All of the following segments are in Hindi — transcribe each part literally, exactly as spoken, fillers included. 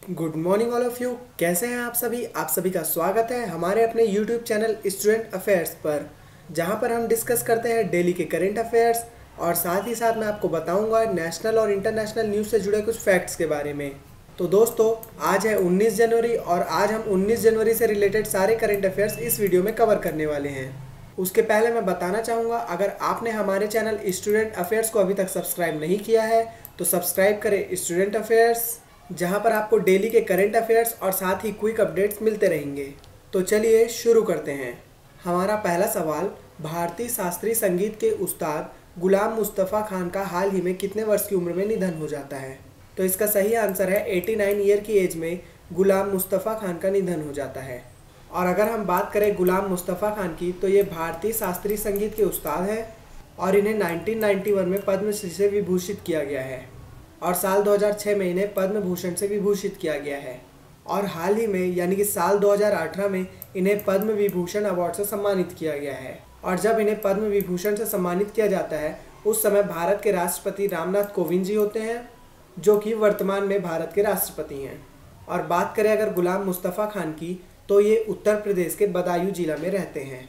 Good morning all of you. कैसे हैं आप सभी? आप सभी का स्वागत है हमारे अपने यूट्यूब चैनल स्टूडेंट अफेयर्स पर, जहां पर हम डिस्कस करते हैं डेली के करंट अफेयर्स और साथ ही साथ मैं आपको बताऊंगा नेशनल और इंटरनेशनल न्यूज़ से जुड़े कुछ फैक्ट्स के बारे में। तो दोस्तों, आज है उन्नीस जनवरी और आज हम उन्नीस जनवरी से रिलेटेड सारे करंट अफेयर्स इस वीडियो में कवर करने वाले हैं। उसके पहले मैं बताना चाहूँगा, अगर आपने हमारे चैनल स्टूडेंट अफेयर्स को अभी तक सब्सक्राइब नहीं किया है तो सब्सक्राइब करें स्टूडेंट अफेयर्स, जहां पर आपको डेली के करंट अफेयर्स और साथ ही क्विक अपडेट्स मिलते रहेंगे। तो चलिए शुरू करते हैं। हमारा पहला सवाल, भारतीय शास्त्रीय संगीत के उस्ताद गुलाम मुस्तफ़ा खान का हाल ही में कितने वर्ष की उम्र में निधन हो जाता है? तो इसका सही आंसर है नवासी ईयर की एज में गुलाम मुस्तफ़ा खान का निधन हो जाता है। और अगर हम बात करें गुलाम मुस्तफ़ा खान की, तो ये भारतीय शास्त्रीय संगीत के उस्ताद हैं और इन्हें नाइनटीन नाइंटी वन में पद्मश्री से विभूषित किया गया है और साल दो हज़ार छह में इन्हें पद्म भूषण से विभूषित किया गया है। और हाल ही में यानी कि साल दो हज़ार अठारह में इन्हें पद्म विभूषण अवार्ड से सम्मानित किया गया है। और जब इन्हें पद्म विभूषण से सम्मानित किया जाता है उस समय भारत के राष्ट्रपति रामनाथ कोविंद जी होते हैं, जो कि वर्तमान में भारत के राष्ट्रपति हैं। और बात करें अगर गुलाम मुस्तफ़ा खान की, तो ये उत्तर प्रदेश के बदायूं जिला में रहते हैं।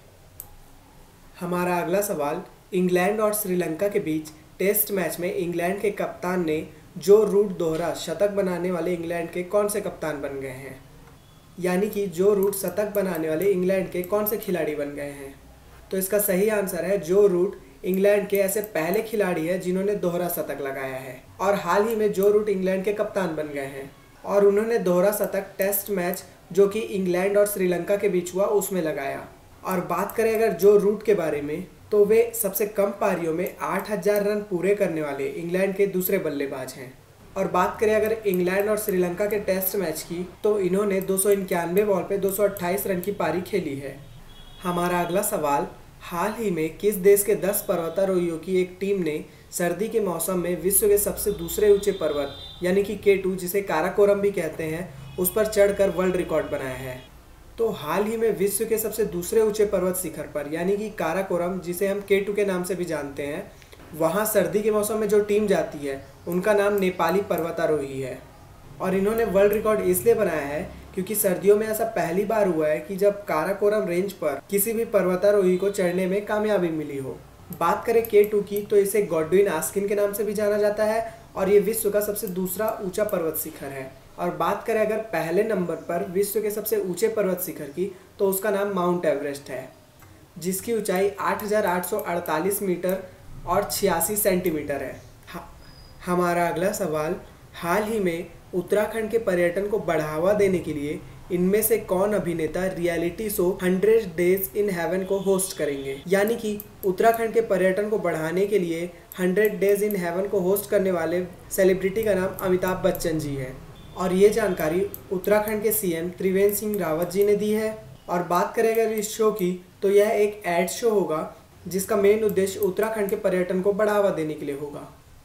हमारा अगला सवाल, इंग्लैंड और श्रीलंका के बीच टेस्ट मैच में इंग्लैंड के कप्तान ने जो रूट दोहरा शतक बनाने वाले इंग्लैंड के कौन से कप्तान बन गए हैं? यानी कि जो रूट शतक बनाने वाले इंग्लैंड के कौन से खिलाड़ी बन गए हैं? तो इसका सही आंसर है जो रूट इंग्लैंड के ऐसे पहले खिलाड़ी हैं जिन्होंने दोहरा शतक लगाया है और हाल ही में जो रूट इंग्लैंड के कप्तान बन गए हैं और उन्होंने दोहरा शतक टेस्ट मैच जो कि इंग्लैंड और श्रीलंका के बीच हुआ उसमें लगाया। और बात करें अगर जो रूट के बारे में, तो वे सबसे कम पारियों में आठ हज़ार रन पूरे करने वाले इंग्लैंड के दूसरे बल्लेबाज हैं। और बात करें अगर इंग्लैंड और श्रीलंका के टेस्ट मैच की, तो इन्होंने दो सौ इक्यानवे बॉल पे दो सौ अट्ठाईस रन की पारी खेली है। हमारा अगला सवाल, हाल ही में किस देश के दस पर्वतारोहियों की एक टीम ने सर्दी के मौसम में विश्व के सबसे दूसरे ऊंचे पर्वत यानी कि के टू, जिसे काराकोरम भी कहते हैं, उस पर चढ़कर वर्ल्ड रिकॉर्ड बनाया है? तो हाल ही में विश्व के सबसे दूसरे ऊंचे पर्वत शिखर पर यानी कि काराकोरम, जिसे हम के टू के नाम से भी जानते हैं, वहां सर्दी के मौसम में जो टीम जाती है उनका नाम नेपाली पर्वतारोही है। और इन्होंने वर्ल्ड रिकॉर्ड इसलिए बनाया है क्योंकि सर्दियों में ऐसा पहली बार हुआ है कि जब काराकोरम रेंज पर किसी भी पर्वतारोही को चढ़ने में कामयाबी मिली हो। बात करें के टू की, तो इसे गॉडविन आस्किन के नाम से भी जाना जाता है और ये विश्व का सबसे दूसरा ऊंचा पर्वत शिखर है। और बात करें अगर पहले नंबर पर विश्व के सबसे ऊंचे पर्वत शिखर की, तो उसका नाम माउंट एवरेस्ट है, जिसकी ऊंचाई आठ हज़ार आठ सौ अड़तालीस मीटर और छियासी सेंटीमीटर है। हमारा अगला सवाल, हाल ही में उत्तराखंड के पर्यटन को बढ़ावा देने के लिए इनमें से कौन अभिनेता reality show hundred days in heaven को होस्ट करेंगे? यानी कि उत्तराखंड के पर्यटन को बढ़ाने के लिए हंड्रेड डेज इन हेवन को होस्ट करने वाले सेलिब्रिटी का नाम अमिताभ बच्चन जी है। और ये जानकारी उत्तराखंड के सीएम त्रिवेंद्र सिंह रावत जी ने दी है। और बात करें अगर इस शो की, तो यह एक एड शो होगा जिसका मेन उद्देश्य उत्तराखंड के पर्यटन को बढ़ावा देने के लिए होगा।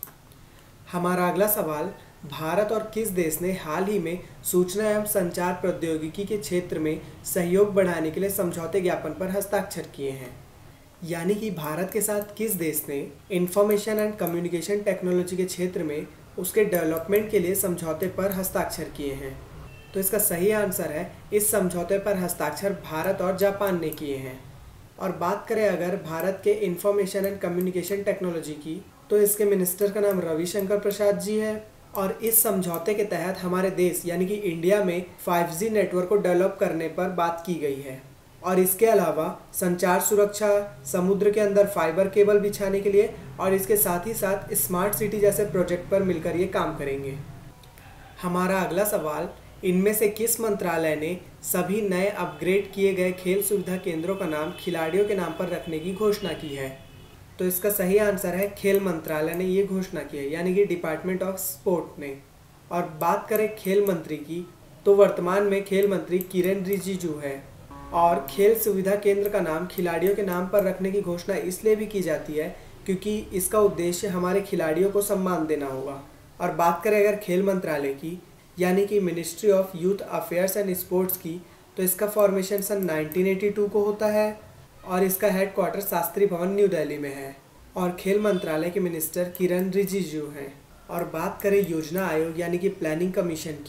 हमारा अगला सवाल, भारत और किस देश ने हाल ही में सूचना एवं संचार प्रौद्योगिकी के क्षेत्र में सहयोग बढ़ाने के लिए समझौते ज्ञापन पर हस्ताक्षर किए हैं? यानी कि भारत के साथ किस देश ने इंफॉर्मेशन एंड कम्युनिकेशन टेक्नोलॉजी के क्षेत्र में उसके डेवलपमेंट के लिए समझौते पर हस्ताक्षर किए हैं? तो इसका सही आंसर है इस समझौते पर हस्ताक्षर भारत और जापान ने किए हैं। और बात करें अगर भारत के इंफॉर्मेशन एंड कम्युनिकेशन टेक्नोलॉजी की, तो इसके मिनिस्टर का नाम रविशंकर प्रसाद जी है। और इस समझौते के तहत हमारे देश यानी कि इंडिया में फाइव जी नेटवर्क को डेवलप करने पर बात की गई है। और इसके अलावा संचार सुरक्षा, समुद्र के अंदर फाइबर केबल बिछाने के लिए और इसके साथ ही साथ स्मार्ट सिटी जैसे प्रोजेक्ट पर मिलकर ये काम करेंगे। हमारा अगला सवाल, इनमें से किस मंत्रालय ने सभी नए अपग्रेड किए गए खेल सुविधा केंद्रों का नाम खिलाड़ियों के नाम पर रखने की घोषणा की है? तो इसका सही आंसर है खेल मंत्रालय ने ये घोषणा की है, यानी कि डिपार्टमेंट ऑफ स्पोर्ट ने। और बात करें खेल मंत्री की, तो वर्तमान में खेल मंत्री किरेन रिजिजू है। और खेल सुविधा केंद्र का नाम खिलाड़ियों के नाम पर रखने की घोषणा इसलिए भी की जाती है क्योंकि इसका उद्देश्य हमारे खिलाड़ियों को सम्मान देना होगा। और बात करें अगर खेल मंत्रालय की, यानी कि ministry of youth affairs and sports की, तो इसका फॉर्मेशन सन नाइनटीन एटी टू को होता है और इसका हेडक्वार्टर शास्त्री भवन न्यू दिल्ली में है। और खेल मंत्रालय के मिनिस्टर किरेन रिजिजू हैं। और बात करें योजना आयोग यानी कि प्लानिंग कमीशन की,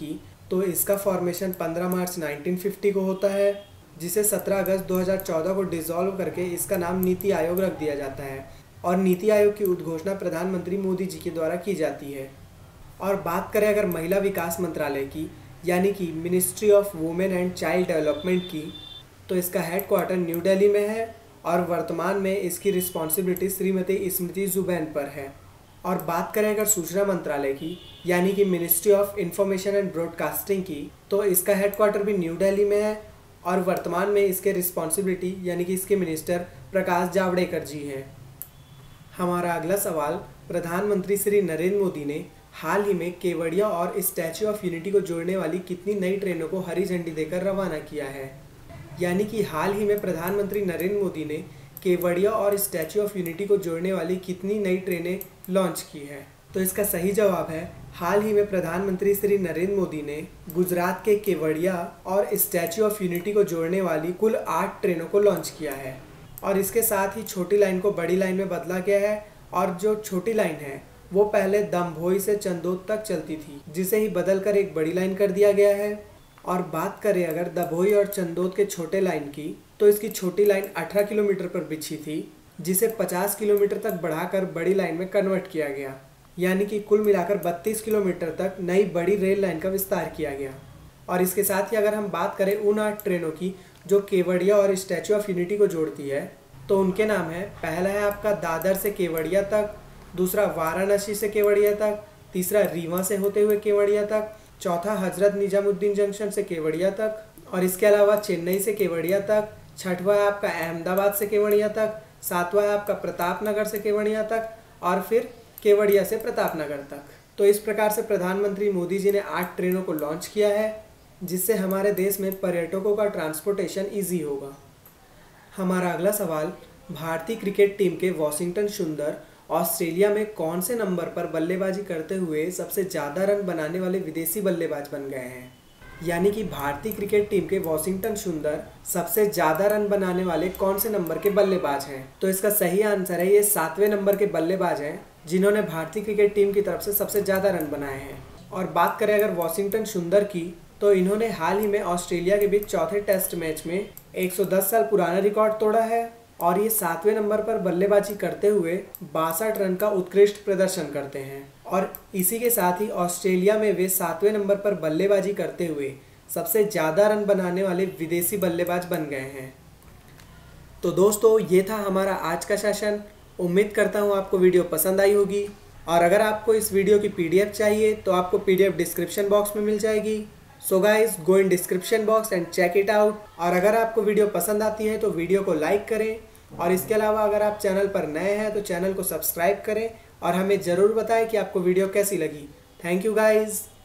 तो इसका फॉर्मेशन पंद्रह मार्च नाइनटीन फिफ्टी को होता है, जिसे सत्रह अगस्त दो हज़ार चौदह को डिसॉल्व करके इसका नाम नीति आयोग रख दिया जाता है और नीति आयोग की उद्घोषणा प्रधानमंत्री मोदी जी के द्वारा की जाती है। और बात करें अगर महिला विकास मंत्रालय की, यानी कि ministry of women and child development की, तो इसका हेडक्वार्टर न्यू दिल्ली में है और वर्तमान में इसकी रिस्पॉन्सिबिलिटी श्रीमती स्मृति जुबैन पर है। और बात करें अगर सूचना मंत्रालय की, यानी कि ministry of information and broadcasting की, तो इसका हेडक्वार्टर भी न्यू दिल्ली में है और वर्तमान में इसके रिस्पॉन्सिबिलिटी यानी कि इसके मिनिस्टर प्रकाश जावड़ेकर जी हैं। हमारा अगला सवाल, प्रधानमंत्री श्री नरेंद्र मोदी ने हाल ही में केवड़िया और स्टैच्यू ऑफ यूनिटी को जोड़ने वाली कितनी नई ट्रेनों को हरी झंडी देकर रवाना किया है। यानी कि हाल ही में प्रधानमंत्री नरेंद्र मोदी ने केवड़िया और स्टैच्यू ऑफ यूनिटी को जोड़ने वाली कितनी नई ट्रेनें लॉन्च की है। तो इसका सही जवाब है, हाल ही में प्रधानमंत्री श्री नरेंद्र मोदी ने गुजरात के केवड़िया और स्टैच्यू ऑफ यूनिटी को जोड़ने वाली कुल आठ ट्रेनों को लॉन्च किया है। और इसके साथ ही छोटी लाइन को बड़ी लाइन में बदला गया है और जो छोटी लाइन है वो पहले दमभोई से चंदोद तक चलती थी, जिसे ही बदलकर एक बड़ी लाइन कर दिया गया है। और बात करें अगर दमोही और चंदोद के छोटे लाइन की, तो इसकी छोटी लाइन अठारह किलोमीटर पर बिछी थी, जिसे पचास किलोमीटर तक बढ़ाकर बड़ी लाइन में कन्वर्ट किया गया, यानी कि कुल मिलाकर बत्तीस किलोमीटर तक नई बड़ी रेल लाइन का विस्तार किया गया। और इसके साथ ही अगर हम बात करें उन आठ ट्रेनों की जो केवड़िया और स्टैच्यू ऑफ यूनिटी को जोड़ती है, तो उनके नाम है, पहला है आपका दादर से केवड़िया तक, दूसरा वाराणसी से केवड़िया तक, तीसरा रीवा से होते हुए केवड़िया तक, चौथा हजरत निजामुद्दीन जंक्शन से केवड़िया तक, और इसके अलावा चेन्नई से केवड़िया तक, छठवां है आपका अहमदाबाद से केवड़िया तक, सातवां है आपका प्रतापनगर से केवड़िया तक, और फिर केवड़िया से प्रतापनगर तक। तो इस प्रकार से प्रधानमंत्री मोदी जी ने आठ ट्रेनों को लॉन्च किया है, जिससे हमारे देश में पर्यटकों का ट्रांसपोर्टेशन ईजी होगा। हमारा अगला सवाल, भारतीय क्रिकेट टीम के वॉशिंगटन सुंदर ऑस्ट्रेलिया में कौन से नंबर पर बल्लेबाजी करते हुए सबसे ज़्यादा रन बनाने वाले विदेशी बल्लेबाज बन गए हैं। यानी कि भारतीय क्रिकेट टीम के वॉशिंगटन सुंदर सबसे ज़्यादा रन बनाने वाले कौन से नंबर के बल्लेबाज हैं। तो इसका सही आंसर है, ये सातवें नंबर के बल्लेबाज हैं जिन्होंने भारतीय क्रिकेट टीम की तरफ से सबसे ज़्यादा रन बनाए हैं। और बात करें अगर वॉशिंगटन सुंदर की, तो इन्होंने हाल ही में ऑस्ट्रेलिया के बीच चौथे टेस्ट मैच में एक सौ दस साल पुराना रिकॉर्ड तोड़ा है और ये सातवें नंबर पर बल्लेबाजी करते हुए बासठ रन का उत्कृष्ट प्रदर्शन करते हैं। और इसी के साथ ही ऑस्ट्रेलिया में वे सातवें नंबर पर बल्लेबाजी करते हुए सबसे ज़्यादा रन बनाने वाले विदेशी बल्लेबाज बन गए हैं। तो दोस्तों, ये था हमारा आज का सेशन। उम्मीद करता हूँ आपको वीडियो पसंद आई होगी, और अगर आपको इस वीडियो की पीडीएफ चाहिए तो आपको पीडीएफ डिस्क्रिप्शन बॉक्स में मिल जाएगी। So guys, go in description box and check it out. और अगर आपको वीडियो पसंद आती है तो वीडियो को लाइक करें, और इसके अलावा अगर आप चैनल पर नए हैं तो चैनल को सब्सक्राइब करें और हमें ज़रूर बताएं कि आपको वीडियो कैसी लगी। Thank you guys.